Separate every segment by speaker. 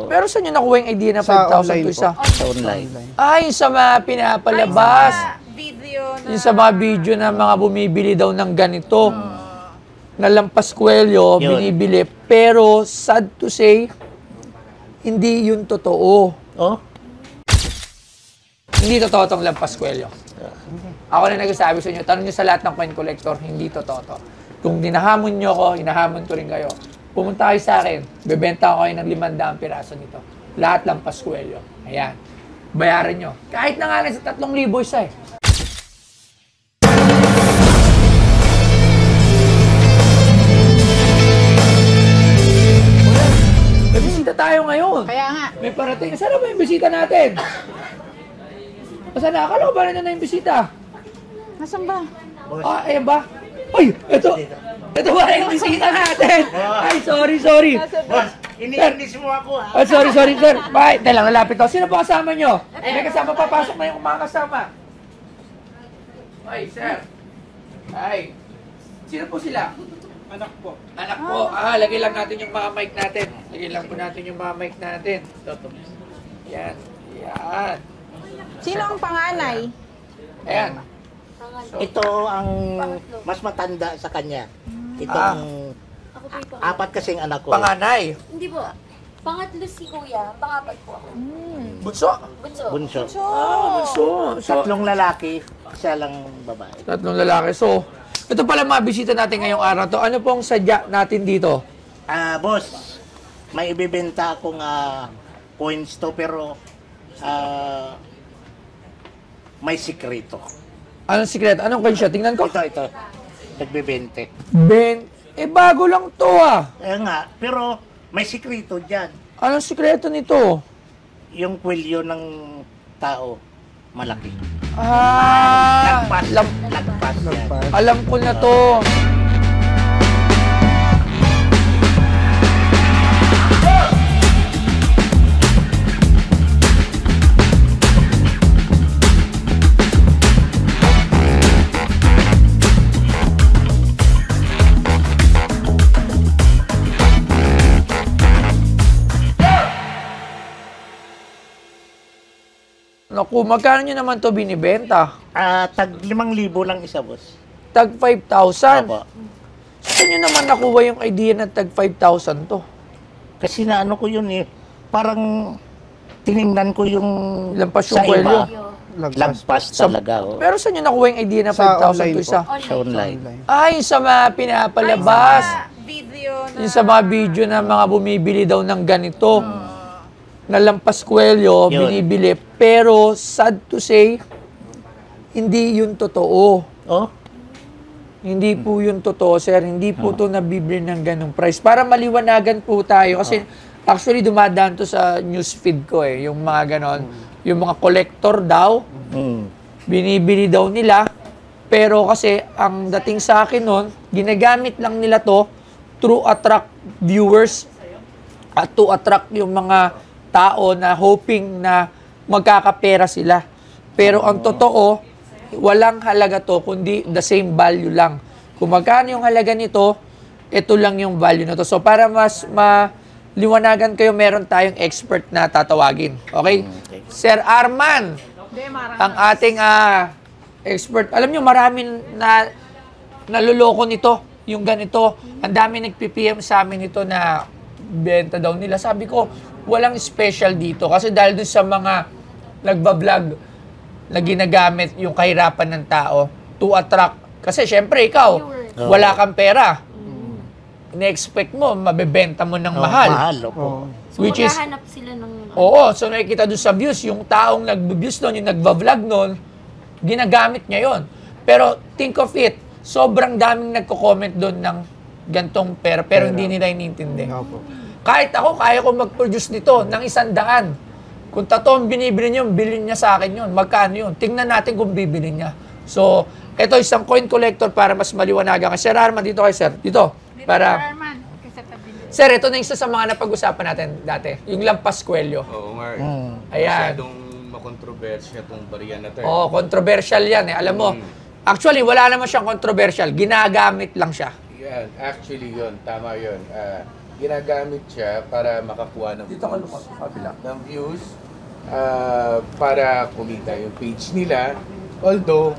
Speaker 1: Pero saan nyo nakuha yung idea na
Speaker 2: Sa
Speaker 1: 5,000 to isa?
Speaker 3: Sa online.
Speaker 1: Ay, sa mga pinapalabas.
Speaker 4: Video na...
Speaker 1: Yung sa mga video na mga bumibili daw ng ganito. Na lampas kwelyo, binibili. Pero, sad to say, hindi yun totoo.
Speaker 3: Oh?
Speaker 1: Hindi totoo itong lampas kwelyo. Ako na nagsasabi sa inyo, tanong nyo sa lahat ng coin collector, hindi totoo to. Kung dinahamon nyo ko, hinahamon ko rin kayo. Pumunta kayo sa akin, bebenta ko kayo ng 500 piraso nito. Lahat lampas kwelyo. Ayan. Bayaran nyo. Kahit na nga lang sa 3,000 isa eh. May bisita tayo ngayon.
Speaker 4: Kaya nga.
Speaker 1: May parating. Saan na ba yung bisita natin? Saan na? Akala ko ba na yung bisita?
Speaker 4: Nasaan ba?
Speaker 1: Ah, ayan ba? Ay, ito. Ito ba yung bisita natin? Ay, sorry.
Speaker 3: Boss, ini-English mo ako ha.
Speaker 1: Oh, sorry, sir. Bakit? Dahil lang, lalapit ako. Sino pa kasama nyo? May kasama, papasok na yung mga kasama. Ay, sir. Ay. Sino po sila?
Speaker 2: Anak po.
Speaker 1: Anak po. Lagay lang natin yung mga mic natin. Lagay lang po natin yung mga mic natin. Yan. Yan.
Speaker 4: Sino ang panganay?
Speaker 1: Ayan.
Speaker 3: Ito ang mas matanda sa kanya. Itong
Speaker 5: Ako po yung
Speaker 3: apat kasing anak ko.
Speaker 1: Panganay.
Speaker 5: Hindi po. Pangatlo si Kuya, pangapat po ako.
Speaker 1: Bunso.
Speaker 5: Bunso.
Speaker 3: Bunso.
Speaker 1: Bunso. So,
Speaker 3: Tatlong lalaki, isa lang babae.
Speaker 1: tatlong lalaki. So, ito pala mga bisita natin ngayong araw to. Ano pong sadya natin dito?
Speaker 3: Boss, may ibibenta akong coins to pero may sikreto.
Speaker 1: Anong sikreto? Anong coin siya? Tingnan ko.
Speaker 3: Ito. Nagbebente.
Speaker 1: Bago lang to ah.
Speaker 3: Kaya nga, pero may sikreto dyan.
Speaker 1: Anong sikreto nito?
Speaker 3: Yung kwelyo ng tao, malaki.
Speaker 1: Lagpas.
Speaker 3: Lagpas yan.
Speaker 1: Alam ko na to. Naku, magkano nyo naman to binibenta?
Speaker 3: Tag 5,000 lang isa, boss.
Speaker 1: Tag 5,000.
Speaker 3: Opo.
Speaker 1: Saan nyo naman nakuha yung idea na tag 5,000 to?
Speaker 3: Kasi naano ko yun eh. Parang tiningnan ko yung
Speaker 1: Lampas yung
Speaker 3: sa
Speaker 1: kwelyo.
Speaker 3: iba. Lagpas talaga. Oh.
Speaker 1: Pero saan nyo nakuha yung idea na
Speaker 2: Sa
Speaker 1: 5,000
Speaker 2: online
Speaker 1: to isa?
Speaker 2: po.
Speaker 3: Sa online.
Speaker 1: Ay, sa mga pinapalabas.
Speaker 4: Video na...
Speaker 1: Yung sa mga video na mga bumibili daw ng ganito. Na lampas kwelyo, binibili. Pero, sad to say, hindi yun totoo.
Speaker 3: Oh?
Speaker 1: Hindi po yun totoo, sir. Hindi po to nabibili ng ganong price. Para maliwanagan po tayo. Kasi, actually, dumadaan to sa newsfeed ko eh. Yung mga ganon. Yung mga collector daw, binibili daw nila. Pero kasi, ang dating sa akin nun, ginagamit lang nila to to attract viewers at to attract yung mga tao na hoping na magkakapera sila. Pero ang totoo, walang halaga to, kundi the same value lang. Kung magkano yung halaga nito, ito lang yung value nito. So para mas maliwanagan kayo, meron tayong expert na tatawagin. Okay? Sir Arman, ang ating expert. Alam nyo, maraming na naluloko nito, yung ganito. Ang dami nag-PPM sa amin ito na benta daw nila. Sabi ko, walang special dito. Kasi dahil dun sa mga nagbablog na ginagamit yung kahirapan ng tao to attract. Kasi syempre, ikaw, wala kang pera. Ine-expect mo, mabebenta mo ng mahal.
Speaker 3: Mahal, opo.
Speaker 5: So,
Speaker 1: Which is-
Speaker 5: maghahanap sila ng...
Speaker 1: Oo, so nakikita doon sa views, yung taong nag-views nun, yung nagbablog nun, ginagamit niya yon. Pero think of it, sobrang daming nagko-comment doon ng gantong pera, pero hindi nila inintindi.
Speaker 2: Opo.
Speaker 1: Kahit ako, kaya ko mag-produce nito ng 100. Kung totoong binibili niyo, bilhin niya sa akin yun. Magkano yun? Tingnan natin kung bibili niya. So, ito isang coin collector para mas maliwanagan. Sir Arman, dito kay sir. Dito. Para... Sir, ito na isa sa mga napag-usapan natin dati. Yung lampas kwelyo.
Speaker 6: Oo, Mark.
Speaker 1: Ayan.
Speaker 6: Masyadong makontrobersya itong bariyan na to.
Speaker 1: Oo, controversial yan eh. Alam mo, actually, wala naman siyang controversial. Ginagamit lang siya.
Speaker 6: Yan, actually yun, tama yun. ginagamit siya para makakuha ng
Speaker 1: Dito ka lumas, kabila.
Speaker 6: ng views, para kumita yung page nila. Although,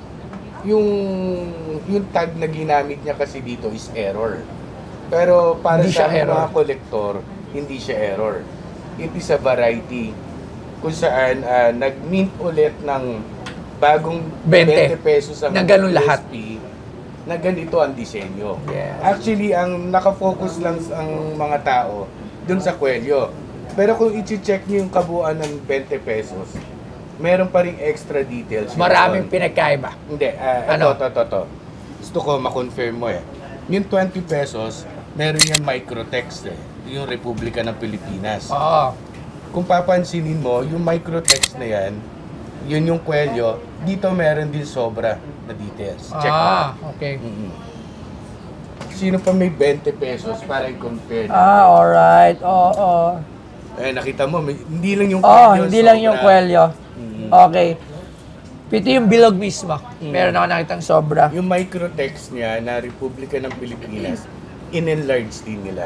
Speaker 6: yung tag na ginamit niya kasi dito is error. Pero para
Speaker 1: Hindi
Speaker 6: sa
Speaker 1: siya error.
Speaker 6: mga collector, hindi siya error. It is a variety kung saan nag-mint ulit ng bagong
Speaker 1: 20
Speaker 6: pesos ang
Speaker 1: na ganun lahat.
Speaker 6: USP, na ganito ang disenyo.
Speaker 1: Yes.
Speaker 6: Actually, ang nakafocus lang ang mga tao dun sa kwelyo. Pero kung i-check niyo yung kabuuan ng 20 pesos, meron pa ring extra details. yun
Speaker 1: Maraming
Speaker 6: doon.
Speaker 1: pinagkaiba.
Speaker 6: Hindi,
Speaker 1: Ano?
Speaker 6: ito. Gusto ko ma-confirm mo eh. Yung 20 pesos, meron yung microtext eh. Yung Republika ng Pilipinas.
Speaker 1: Oo.
Speaker 6: Kung papansinin mo, yung microtext na yan, yun yung kwelyo, dito meron din sobra na details. Check mo.
Speaker 1: Okay.
Speaker 6: Sino pa may 20 pesos para i-compare?
Speaker 1: Alright. Oo.
Speaker 6: Nakita mo, hindi lang yung
Speaker 1: Hindi lang yung kwelyo. Okay. Pito yung bilog mismo. Meron ako nakitang sobra.
Speaker 6: Yung microtext niya na Republika ng Pilipinas, in-enlarge din nila.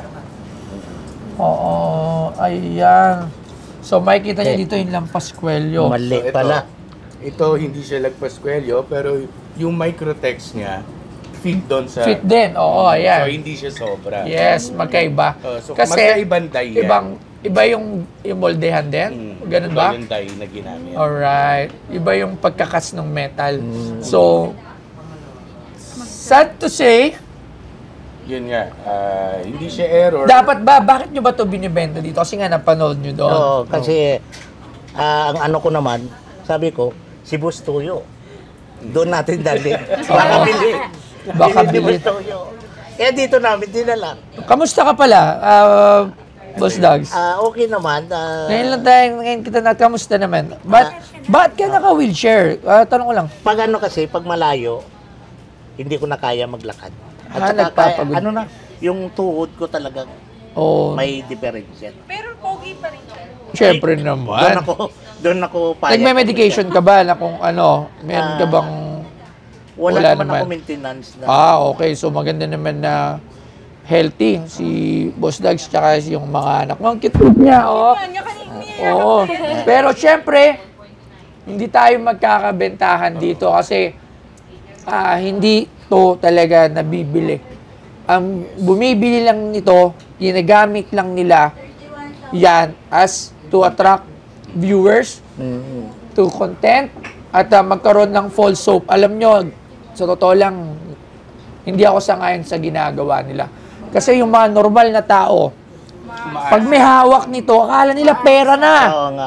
Speaker 1: Oo. Ayan. So, makikita niyo dito yung lampas kwelyo.
Speaker 3: Mali
Speaker 6: ito,
Speaker 3: pala.
Speaker 6: Ito, hindi siya lagpaskwelyo, pero yung microtext niya, fit doon sa...
Speaker 1: Fit din. Oo,
Speaker 6: So,
Speaker 1: ayan.
Speaker 6: hindi siya sobra.
Speaker 1: Yes, magkaiba.
Speaker 6: So,
Speaker 1: Kasi,
Speaker 6: magkaibang dye yan.
Speaker 1: iba yung moldehan din? Ganun ba?
Speaker 6: Yung dye na ginamit.
Speaker 1: Alright. Iba yung pagkakas ng metal. So, sad to say,
Speaker 6: Yun nga, hindi siya error.
Speaker 1: dapat ba, bakit nyo ba ito binibenta dito? Kasi nga napanood nyo doon.
Speaker 3: Oo, kasi ang ano ko naman, sabi ko, si Boss Tuyo. Doon natin dalhin. Baka bili.
Speaker 1: Baka
Speaker 3: Bili ni
Speaker 1: bili.
Speaker 3: Boss Tuyo. Eh dito namin dinala.
Speaker 1: Kamusta ka pala, Boss Dogs?
Speaker 3: Okay naman.
Speaker 1: Ngayon lang tayo, ngayon kita na, kamusta naman? Ba't ka naka-wheelchair? Tanong ko lang.
Speaker 3: Pag ano kasi, pag malayo, hindi ko na kaya maglakad.
Speaker 1: Nagpapagod.
Speaker 3: Ano na, yung tuhod ko talagang
Speaker 1: Oh,
Speaker 3: may differential.
Speaker 4: Pero pogi pa rin siya.
Speaker 1: syempre
Speaker 3: Doon
Speaker 1: naman.
Speaker 3: doon ako payag.
Speaker 1: Nagme-medication ka ba na kung ano, meron ka bang...
Speaker 3: Wala
Speaker 1: Wala
Speaker 3: naman
Speaker 1: naman.
Speaker 3: ako maintenance na.
Speaker 1: Okay. So, maganda naman na healthy si Boss Dogs tsaka yung mga anak mo. Ang cute niya, oh.
Speaker 4: Kanya kanina.
Speaker 1: Oo. Pero syempre, hindi tayo magkakabentahan dito kasi hindi to talaga nabibili. Ang bumibili lang nito, ginagamit lang nila yan as to attract viewers, to content, at magkaroon ng false hope. Alam nyo, sa totoo lang, hindi ako sangayon sa ginagawa nila. Kasi yung mga normal na tao, pag may hawak nito, akala nila pera na.
Speaker 3: Oo nga.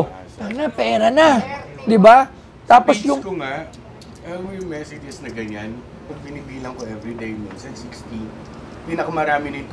Speaker 1: Pera na. Di ba? Tapos
Speaker 6: Page
Speaker 1: yung...
Speaker 6: ko nga, yung messages na ganyan, pag binibilang ko everyday, minsan 60, pinakamarami na yung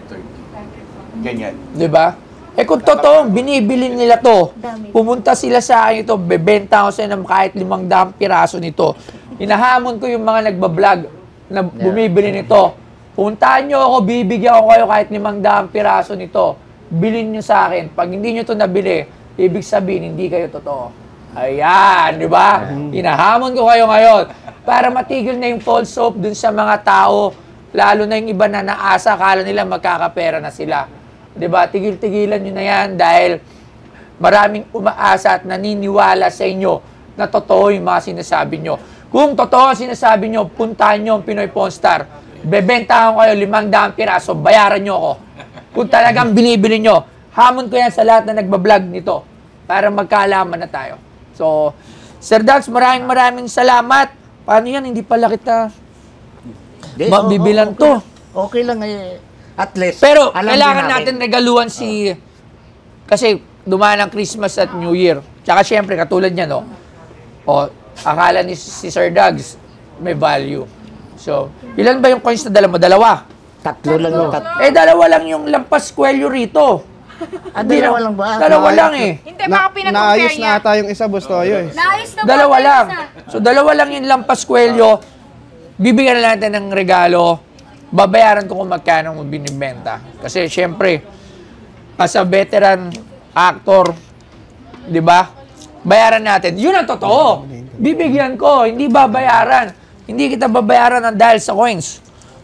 Speaker 6: 230. Ganyan.
Speaker 1: Di ba? Eh kung totoo, binibili nila to. Pumunta sila sa akin ito, bebenta ko sa ng kahit 500 piraso nito. Hinahamon ko yung mga nagbablog na bumibili nito. Puntahan nyo ako, bibigyan ko kayo kahit 500 piraso nito. Bilhin nyo sa akin. Pag hindi nyo to nabili, ibig sabihin, hindi kayo totoo. Ayan, di ba? Hinahamon ko kayo ngayon para matigil na yung false hope dun sa mga tao, lalo na yung iba na naasa, akala nila magkakapera na sila. Di ba? Tigil-tigilan nyo na yan dahil maraming umaasa at naniniwala sa inyo na totoo yung mga sinasabi nyo. Kung totoo ang sinasabi nyo, puntahan nyo ang Pinoy Pawn Star. Bebentahan ko kayo 500 piraso, bayaran nyo ako. Kung talagang binibili nyo, hamon ko yan sa lahat na nagbablog nito para magkaalaman na tayo. So, Sir Dax, maraming salamat. Paano yan? Hindi pala kita mabibilan to.
Speaker 3: Okay lang eh. At least,
Speaker 1: Pero
Speaker 3: alam
Speaker 1: kailangan
Speaker 3: din
Speaker 1: natin regaluhan si... Kasi dumaan ang Christmas at New Year. Tsaka syempre, katulad niya, no? Akala ni si Sir Dax may value. So, ilan ba yung coins na dala mo? Dalawa.
Speaker 3: Tatlo lang yung
Speaker 1: Dalawa lang yung lampas kwelyo rito.
Speaker 3: dalawa lang ba?
Speaker 1: Dalawa lang eh.
Speaker 4: Hindi, baka pinag-compare
Speaker 2: Naayos
Speaker 4: niya.
Speaker 2: na ata yung isa, Boss Toyo eh.
Speaker 5: Naayos na po.
Speaker 1: Dalawa
Speaker 5: ang
Speaker 1: lang.
Speaker 5: isa.
Speaker 1: So, dalawa lang yung lampas kwelyo. Bibigyan na natin ng regalo. Babayaran ko kung magkano mo binibenta. Kasi, syempre, as a veteran actor, di ba? Bayaran natin. Yun ang totoo. Bibigyan ko, hindi babayaran. Hindi kita babayaran ng dahil sa coins.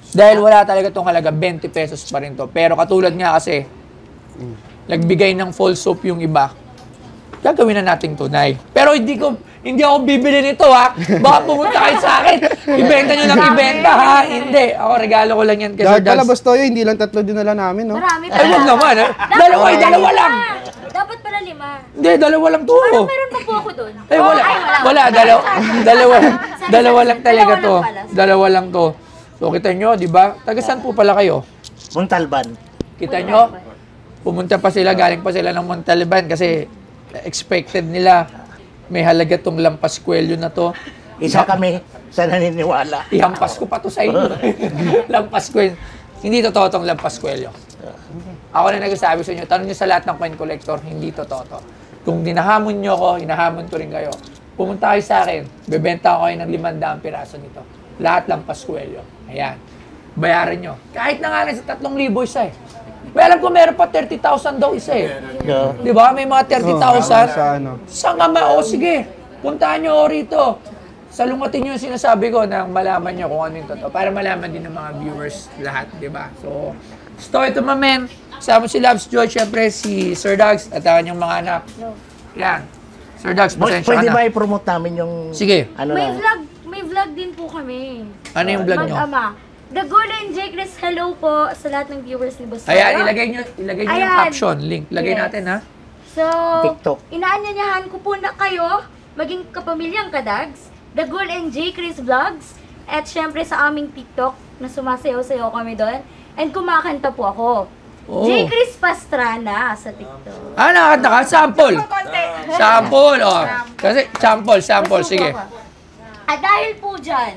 Speaker 1: Dahil wala talaga itong halaga, 20 pesos pa rin to. Pero katulad nga kasi, nagbigay ng false hope yung iba, gagawin na nating tunay. Pero hindi ako bibili nito ha. Baka pumunta kayo sa akin. Ibenta nyo lang ibenta ha. Hindi. Ako regalo ko lang yan kay Sir
Speaker 2: Dahil pala,
Speaker 1: Dags.
Speaker 2: Boss Toyo, hindi lang 3 dinala namin, no?
Speaker 5: Marami
Speaker 1: Ay, wag naman ha. Dalawa lang.
Speaker 5: Dapat pala 5.
Speaker 1: Hindi, dalawa lang to.
Speaker 5: Parang meron pa po ako doon.
Speaker 1: Ay, wala. Wala, dalawa lang talaga to. Dalawa lang to. So, kita nyo, di ba? Taga saan po pala kayo?
Speaker 3: Montalban.
Speaker 1: Kita nyo? Pumunta pa sila, galing pa sila ng Montalban kasi expected nila may halaga tong lampas kwelyo na to.
Speaker 3: Isa kami sa naniniwala.
Speaker 1: Ihampas ko pa to sa inyo. Lampas kwelyo. Hindi totoo tong lampas kwelyo. Ako na nagsasabi sa inyo, tanong nyo sa lahat ng coin collector, hindi totoo to. Kung dinahamon nyo ko, hinahamon ko rin kayo. Pumunta kayo sa akin, bebenta ko kayo ng 500 piraso nito. Lahat lampas kwelyo. Ayan. Bayaran nyo. Kahit na nga lang sa 3,000 isa eh. May alam ko meron pa 30,000 daw isa eh.
Speaker 3: Yeah.
Speaker 1: Di ba? May mga 30,000.
Speaker 2: Sa ano?
Speaker 1: Sa ngama, o sige, puntahan nyo ako rito. Salungatin nyo yung sinasabi ko nang malaman nyo kung ano yung totoo. Para malaman din ng mga viewers lahat, di ba? So, ito mga men. Kasama si Labs Joy, syempre si Sir Dags at ang kanyang mga anak. Yan. Sir Dags,
Speaker 3: Boss,
Speaker 1: pasensya ka
Speaker 3: pwede
Speaker 1: na.
Speaker 3: ba i-promote namin yung...
Speaker 1: Sige.
Speaker 3: Ano na?
Speaker 5: May vlog din po kami.
Speaker 1: Ano yung vlog nyo?
Speaker 5: Mag-ama. The Golden Jackless, hello po sa lahat ng viewers ni Boss.
Speaker 1: Ayan,
Speaker 5: Toyo.
Speaker 1: ilagay nyo yung
Speaker 5: Ayan.
Speaker 1: caption, link. Lagay
Speaker 5: Yes.
Speaker 1: natin ha.
Speaker 5: So,
Speaker 3: TikTok.
Speaker 5: inaanyayahan ko po na kayo, maging kapamilyang Kadags, The Golden Jackless Vlogs, at syempre sa aming TikTok, na sumasayaw-sayaw kami doon, and kumakanta po ako.
Speaker 1: Oh.
Speaker 5: J. Chris Pastrana sa TikTok.
Speaker 1: Ah, nakakanta ka? Sample.
Speaker 4: Konti.
Speaker 1: Sample, oh. Kasi, sample, sige.
Speaker 5: At dahil po dyan,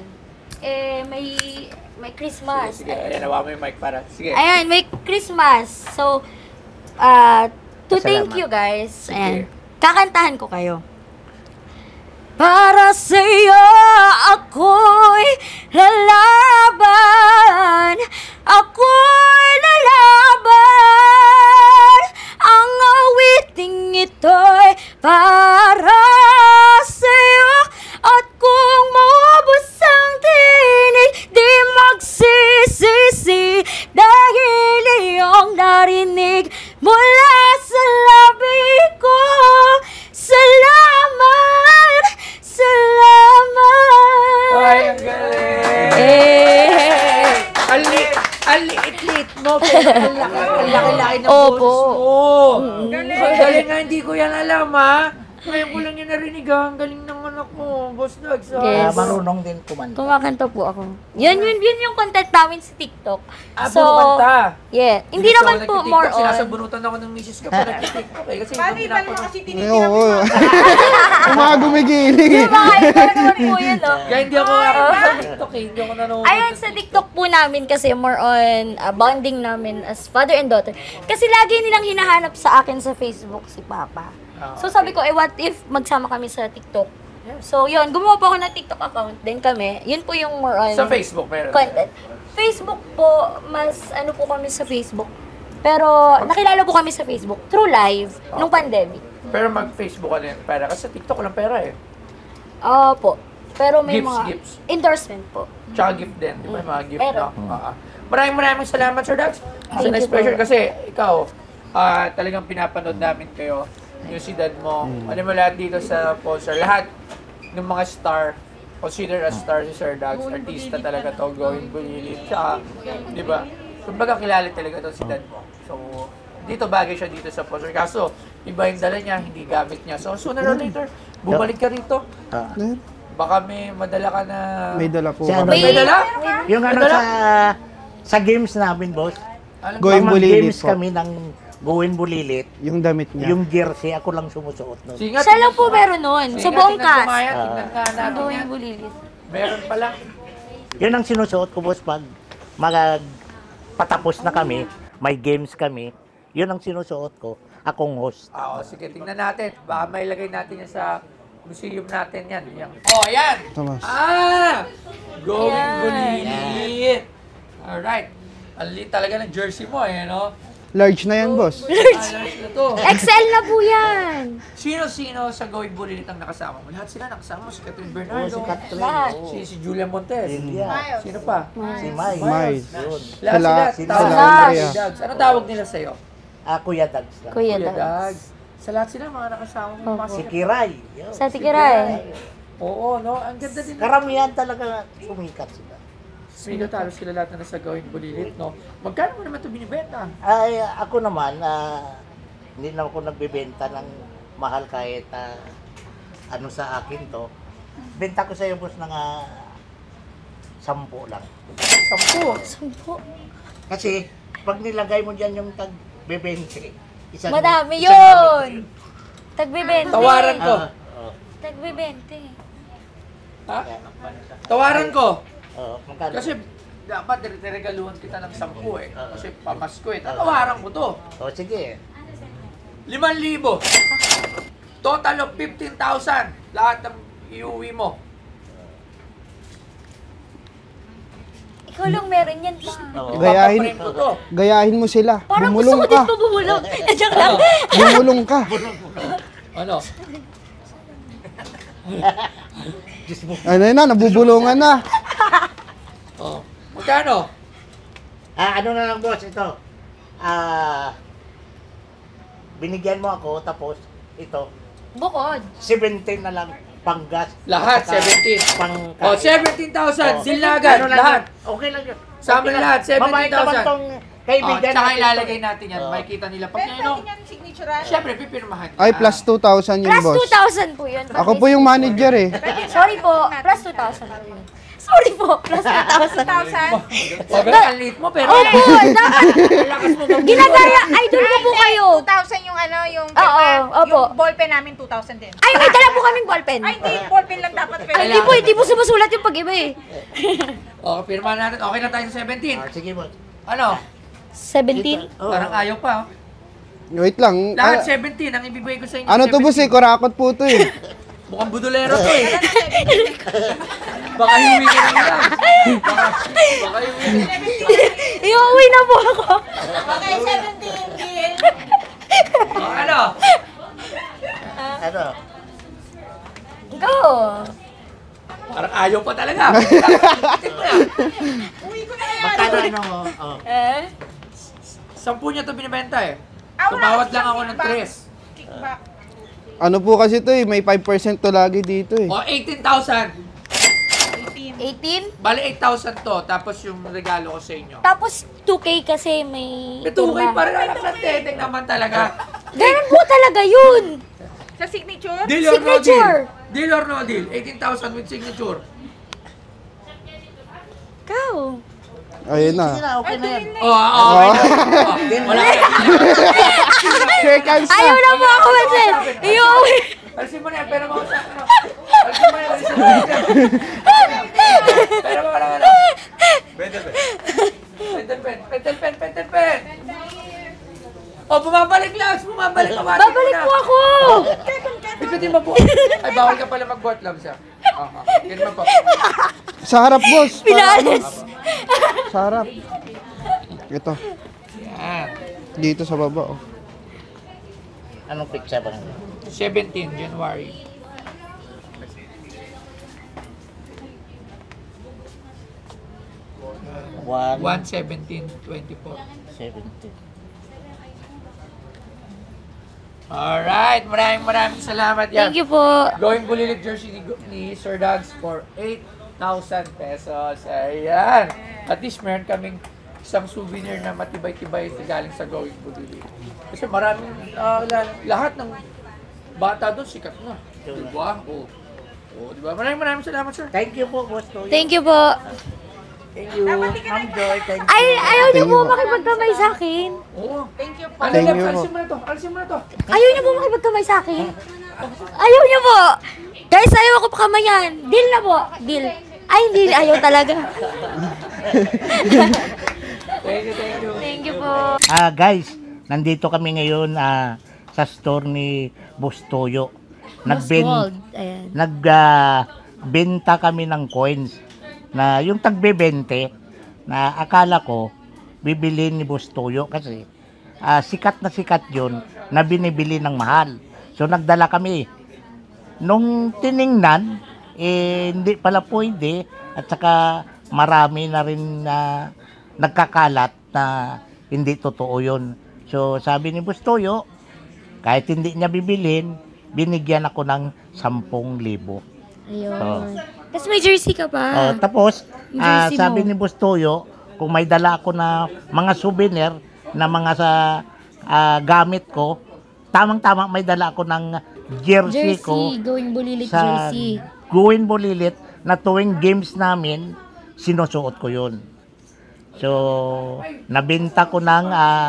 Speaker 5: may Christmas.
Speaker 1: Sige, ayan, nawa mo yung mic para. Sige.
Speaker 5: Ayan, may Christmas. So, to thank
Speaker 3: Salamat.
Speaker 5: you guys,
Speaker 1: Sige.
Speaker 5: ayan, kakantahan ko kayo. Para sa'yo ako'y lalaban, ako'y lalaban, ang awiting ito'y para sa'yo, at kung maubos ang tinig, di magsisisi, dahil iyong narinig mula sa labi ko. Salamat! Salamat!
Speaker 1: Ay, ang galing! Ang liit-liit mo, pero ang laki-laki ng
Speaker 5: Opo.
Speaker 1: boses mo. Ang galing nga, hindi ko yan alam, ha? Ngayon ko lang yung narinig, ha? Ang galing ng anak mo, Boss Dags, ha?
Speaker 5: Yes.
Speaker 3: marunong din kumanta.
Speaker 5: Kumakanta po ako. Yun yung content namin sa TikTok.
Speaker 1: Ah, puro kanta.
Speaker 5: Yeah. Hindi
Speaker 1: Gusto
Speaker 5: naman
Speaker 1: ko
Speaker 5: po
Speaker 1: nagtitiktok,
Speaker 5: more on.
Speaker 1: Sinasabunutan ako ng misis ko pa nagtitiktok eh. Kasi
Speaker 4: Paano
Speaker 1: ibang
Speaker 4: iba naman
Speaker 1: pinapanood.
Speaker 4: kasi
Speaker 2: Ay,
Speaker 4: tinitingnan
Speaker 2: oo.
Speaker 4: mo?
Speaker 2: Mga gumigiling eh.
Speaker 5: Yung mga iba naman po yun, no?
Speaker 1: Kaya hindi ako sa TikTok eh. Hindi ako nanonood.
Speaker 5: Ayun, sa TikTok po namin kasi more on bonding namin as father and daughter. Kasi lagi nilang hinahanap sa akin sa Facebook si Papa. So sabi ko, what if magsama kami sa TikTok? So yun, gumawa po ako ng TikTok account din kami. Yun po yung more on
Speaker 1: Sa Facebook meron.
Speaker 5: content. Facebook po, mas ano po kami sa Facebook. Pero nakilala po kami sa Facebook through live nung pandemic.
Speaker 1: Pero mag-Facebook ka din pera. Kasi sa TikTok walang pera eh.
Speaker 5: Po. Pero may mga
Speaker 1: Gifts.
Speaker 5: endorsement po.
Speaker 1: Tsaka gift din. Di ba? Yung mga gift
Speaker 5: Meron.
Speaker 1: na. Maraming salamat, Sir Dax. Sa
Speaker 5: Thank
Speaker 1: next
Speaker 5: you po.
Speaker 1: special kasi ikaw, talagang pinapanood namin kayo. Yung sidad mo. Ano mo lahat dito sa poster. Lahat ng mga star, consider as star si Sir Dax. Artista talaga to. Going Bulilit. Tsaka, di ba? Kumbaga kilala talaga to sidad mo. So, dito bagay siya dito sa poster. Kaso, iba yung dala niya, hindi gamit niya. So, sooner or later, bumalik ka rito.
Speaker 3: Ah.
Speaker 1: Baka may madala ka na...
Speaker 2: May dala po
Speaker 3: Si ano,
Speaker 2: kami.
Speaker 1: May dala?
Speaker 3: yung ano
Speaker 1: May dala?
Speaker 3: sa games namin, boss.
Speaker 1: Alam mo,
Speaker 2: Going
Speaker 3: Pag
Speaker 2: Bulilit
Speaker 3: mag-games
Speaker 2: po.
Speaker 3: kami ng Going Bulilit,
Speaker 2: Yung damit niya.
Speaker 3: yung jersey, ako lang sumusuot nun.
Speaker 1: Singat,
Speaker 5: Siya lang po meron nun. Sa buong cast.
Speaker 1: Tingnan nga natin
Speaker 5: Going
Speaker 1: yan.
Speaker 5: Bulilit.
Speaker 1: Meron pala.
Speaker 3: Yun ang sinusuot ko, boss, pag patapos na kami, may games kami, yun ang sinusuot ko, akong host.
Speaker 1: Oo, sige, tingnan natin. Baka may lagay natin yan sa museum natin yan. Yan. Oh, ayan!
Speaker 2: Thomas.
Speaker 1: Going
Speaker 5: Ayan.
Speaker 1: Bulilit. Alright. Ang liit talaga ng jersey mo eh, no?
Speaker 2: Large na yan, boss.
Speaker 1: Large na to.
Speaker 5: XL na po yan.
Speaker 1: Sino-sino sa Going Bulilit ang nakasama mo? Lahat sila nakasama. Si Catherine Bernardo.
Speaker 3: Si Catherine.
Speaker 5: Lahat.
Speaker 3: oo.
Speaker 1: Si Julia Montes.
Speaker 3: Lilia.
Speaker 1: Sino pa?
Speaker 3: Si Mai.
Speaker 2: Miles.
Speaker 3: Yun.
Speaker 1: Lahat
Speaker 2: Sila-
Speaker 1: sila.
Speaker 2: sila
Speaker 1: Tawag
Speaker 2: Andrea.
Speaker 1: Dags. Ano tawag nila sa'yo?
Speaker 3: Kuya Dags lang.
Speaker 5: Kuya
Speaker 1: Kuya
Speaker 5: Dags.
Speaker 1: Dags. Sa lahat sila mga nakasama mo.
Speaker 5: Opo.
Speaker 3: Si Kiray. Yun.
Speaker 5: Sa Tikiray.
Speaker 1: Oo, no? Ang ganda din.
Speaker 3: Karamihan talaga sumikat sila.
Speaker 1: Sino talo sila lahat na nasa Going Bulilit, no? Magkano mo naman ito binibenta?
Speaker 3: Ay, ako naman, hindi na ako nagbebenta ng mahal kahit ano sa akin to. Benta ko sa iyo, boss, ng 10 lang.
Speaker 1: 10.
Speaker 5: Sampo.
Speaker 3: Kasi, pag nilagay mo dyan yung tag-bebente,
Speaker 5: Madami yun. Tagbe-20.
Speaker 1: Tawaran ko.
Speaker 5: Tagbe-20.
Speaker 1: Ha? Tawaran ko.
Speaker 3: Magkano?
Speaker 1: Kasi dapat niregaluhan kita ng 10 eh. Kasi pamasko eh. Tatawaran ko to.
Speaker 3: Sige.
Speaker 1: 5,000. Total of 15,000. Lahat ng iuwi mo.
Speaker 5: Ikaw lang meron yan pa.
Speaker 2: Gayahin,
Speaker 1: Ipapaprint ko to.
Speaker 2: gayahin mo sila.
Speaker 5: Parang
Speaker 2: Bumulong
Speaker 5: gusto ko
Speaker 2: ka.
Speaker 5: din bumulong. Diyan lang.
Speaker 2: Bumulong ka.
Speaker 1: Ano?
Speaker 2: Ano na, nabubulungan na.
Speaker 1: Oh. Magkano?
Speaker 3: Ano na lang, boss, ito. Binigyan mo ako, tapos ito,
Speaker 5: Bukod.
Speaker 3: 17 na lang panggas.
Speaker 1: Lahat,
Speaker 3: Saka
Speaker 1: 17.
Speaker 3: Pangkain.
Speaker 1: Oh, 17,000.
Speaker 3: Oh.
Speaker 1: Deal na agad.
Speaker 3: Ano lang
Speaker 1: Lahat.
Speaker 3: yun? Okay lang yun.
Speaker 1: Sama na lahat, 17,000.
Speaker 3: Mabait naman tong
Speaker 1: Oh,
Speaker 3: kaibigan
Speaker 1: tsaka
Speaker 3: natin
Speaker 1: ilalagay
Speaker 3: to.
Speaker 1: natin yan.
Speaker 3: Oh.
Speaker 1: Makikita nila. Pag
Speaker 4: Pero
Speaker 1: ano,
Speaker 4: pwede niyang signaturean.
Speaker 1: syempre, pipirmahan niya.
Speaker 2: Ay, plus 2,000 yun,
Speaker 5: Plus
Speaker 2: boss.
Speaker 5: 2,000 po yun.
Speaker 2: Ako po yung manager eh.
Speaker 5: Sorry po. Plus 2,000 po yun. Sorry po. Plus 2,000.
Speaker 4: 2,000.
Speaker 1: Pero ang liit mo, pero
Speaker 5: Opo, dapat.
Speaker 1: lakas mo mag-
Speaker 5: Ginagaya. Idol ko po kayo.
Speaker 4: 2,000 yung ano, yung
Speaker 5: Oo, opo.
Speaker 4: yung ballpen namin 2,000 din.
Speaker 5: Ay, may dala po kaming ballpen.
Speaker 4: Ay, hindi, ballpen lang dapat pwede.
Speaker 5: Ay, hindi po sumusulat yung pag-iba eh.
Speaker 1: Okay, pirmahan natin. Okay na tayo sa 17.
Speaker 3: Sige, boss.
Speaker 1: Ano?
Speaker 5: 17?
Speaker 1: Parang ayaw pa. Oh.
Speaker 2: Wait lang.
Speaker 1: Lahat 17 ang ibibigay ko sa inyo.
Speaker 2: Ano to, boss eh? Kurakot po to eh.
Speaker 1: Mukhang budolero to eh. Baka hiwi ka na lang. Baka hiwi ka.
Speaker 5: Iuwi na po ako.
Speaker 4: Okay, 17 deal.
Speaker 1: Oh, ano?
Speaker 3: Ano?
Speaker 5: Go.
Speaker 1: Parang ayaw pa talaga.
Speaker 4: Uwi ko na yan.
Speaker 3: Magkano ano mo? Oh.
Speaker 1: 10 niya to binibenta eh.
Speaker 4: Ah, wala
Speaker 1: Tumawad
Speaker 4: kasi
Speaker 1: lang ako
Speaker 4: siyang
Speaker 1: ng 3.
Speaker 4: Kickback.
Speaker 2: Ano po kasi to eh, may 5% to lagi dito eh.
Speaker 1: O, 18,000.
Speaker 5: 18?
Speaker 1: Bali, 8,000 to. Tapos yung regalo ko sa inyo.
Speaker 5: Tapos 2K kasi may...
Speaker 1: Ito kayo parang anak ng teteng naman talaga.
Speaker 5: Ganun po talaga yun.
Speaker 4: Sa signature?
Speaker 1: Deal or no deal?
Speaker 5: Signature.
Speaker 1: Deal or no deal? 18,000 with signature.
Speaker 5: Ikaw.
Speaker 2: Ayun na.
Speaker 3: Sige na, okay na yan.
Speaker 1: Oh, okay. Wala kayo.
Speaker 2: Shake hands na.
Speaker 5: Ayaw na po ako kasi. Iuwi.
Speaker 1: Alisin mo na yan, pero mo sa ano. Alisin mo yan, alisin mo yan. Pero mo na ano. Pentel pen. Oh, bumabalik Labs, bumabalik.
Speaker 5: Babalik po ako.
Speaker 1: Ikutin mo po. Ay, bawal ka pala mag-bot Labs ah. Yan mo po.
Speaker 2: Sa harap, boss.
Speaker 5: Pinalis.
Speaker 2: Sa harap. Ito.
Speaker 1: Yan.
Speaker 2: Dito sa baba oh.
Speaker 3: Anong picture ba?
Speaker 1: 17 January.
Speaker 3: One,
Speaker 1: 1/17/24.
Speaker 3: 17.
Speaker 1: Alright, maraming salamat yan.
Speaker 5: Thank you po.
Speaker 1: Going Bulilit jersey ni Sir Dags for 8,000 pesos. Ayan. At least meron kaming isang souvenir na matibay-tibay galing sa Going Bulilit. Kasi maraming, lahat ng bata doon sikat na. Diba? Oo, diba? Maraming salamat, sir.
Speaker 3: Thank you po, boss. Toyo.
Speaker 5: Thank you po.
Speaker 3: Thank you. Ma'am Joy, thank you.
Speaker 5: Ay, ayaw niyo
Speaker 2: Thank
Speaker 5: po
Speaker 2: you.
Speaker 5: makipagkamay sa akin.
Speaker 1: Oo.
Speaker 4: Thank you po.
Speaker 1: Ano
Speaker 2: Thank
Speaker 1: lang,
Speaker 2: you po.
Speaker 1: alisin mo na to.
Speaker 5: Ayaw niyo po makipagkamay sa akin. Ayaw niyo po. Guys, ayaw ako pakamayan. Deal na po. Deal. Ay, hindi. Ayaw talaga.
Speaker 1: Thank you.
Speaker 5: Thank you po.
Speaker 3: Guys, nandito kami ngayon sa store ni Boss Toyo.
Speaker 5: Ayan.
Speaker 3: Nagbenta kami ng coins na yung tagbe-20 na akala ko bibilhin ni Boss Toyo kasi sikat yun na binibili ng mahal. So nagdala kami. Nung tiningnan, hindi pala pwede at saka marami na rin na nagkakalat na hindi totoo yun. So sabi ni Bustoyo, kahit hindi niya bibilhin, binigyan ako ng 10,000.
Speaker 5: Ayun.
Speaker 3: Oh.
Speaker 5: Tapos may jersey ka pa.
Speaker 3: Tapos,
Speaker 5: Yung jersey
Speaker 3: sabi
Speaker 5: mo.
Speaker 3: ni Bustoyo, kung may dala ako na mga souvenir na mga sa gamit ko, tamang-tama may dala ako ng jersey ko
Speaker 5: Going Bulilit
Speaker 3: sa
Speaker 5: jersey.
Speaker 3: Going Bulilit na tuwing games namin, sinusuot ko yun. So, nabenta ko ng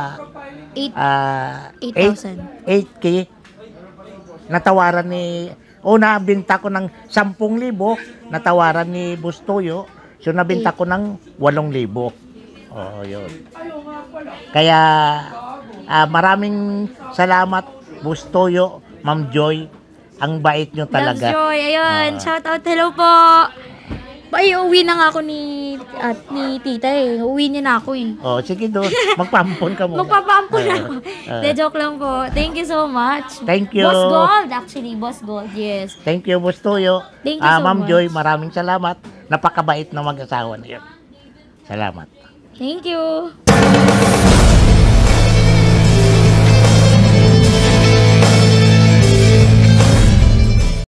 Speaker 5: 8,000.
Speaker 3: 8K. Natawaran ni nabenta ko ng 10,000, natawaran ni Bustoyo. So, nabenta ko ng 8,000. Oh, yun. Kaya, maraming salamat, Bustoyo, Ma'am Joy. Ang bait nyo talaga.
Speaker 5: Loves Joy. Ayun. Shout out. Hello po. Ay, uwi na nga ako ni tita eh. Uwi niya na ako eh.
Speaker 3: Oh, sige do. Magpampon ka muna.
Speaker 5: Magpapaampun ako. De, joke lang po. Thank you so much.
Speaker 3: Thank you.
Speaker 5: Boss Gold, actually. Boss Gold, yes.
Speaker 3: Thank you, Bustoyo.
Speaker 5: Thank you so
Speaker 3: Ma'am
Speaker 5: much.
Speaker 3: Joy, maraming salamat. Napakabait na mag-asawa na yun. Salamat.
Speaker 5: Thank you.